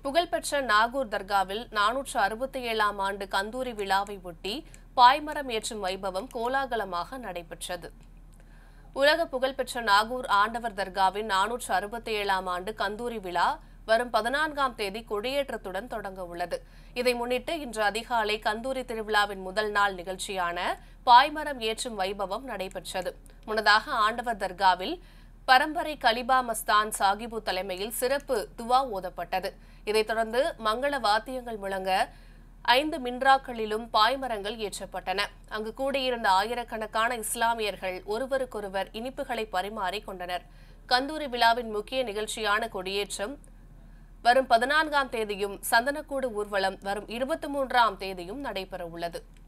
புகழ்பெற்ற நாகூர் தர்காவில் 467ஆம் ஆண்டு கந்தூரி விழாவை ஒட்டி பாய்மரம் ஏற்றும் வைபவம் கோலாகலமாக நடைபெற்றது. உலக புகழ்பெற்ற நாகூர் ஆண்டவர் தர்காவின் 467ஆம் ஆண்டு கந்தூரி விழா வரும் 14ஆம் தேதி கொடியேற்றத்துடன் தொடங்க உள்ளது. இதை முன்னிட்டு இன்று அதிகாலை கந்தூரி திருவிழாவின் முதல் நாள் நிகழ்ச்சியான பாய்மரம் ஏற்றும் வைபவம் நடைபெற்றது. முன்னதாக ஆண்டவர் தர்காவில் பரம்பரை கலிபா மஸ்தான் சாகிபு தலைமையில் சிறப்பு துவா ஓதப்பட்டது. இதைத் தொடர்ந்து மங்கள வாத்தியங்கள் முழங்க 5 மின்ராக்களிலும் பாய்மரங்கள் ஏற்றப்பட்டன. அங்கு கூடியிருந்த ஆயிரக்கணக்கான இஸ்லாமியர்கள் ஒருவருக்கொருவர் இனிப்புகளை பரிமாறிக் கொண்டனர். கந்தூரி விழாவின் முக்கிய நிகழ்ச்சியான கொடியேற்றம் வரும் 14ஆம் தேதியும் சந்தனக்கூடு ஊர்வலம் வரும் 23ஆம் தேதியும் நடைபெற உள்ளது.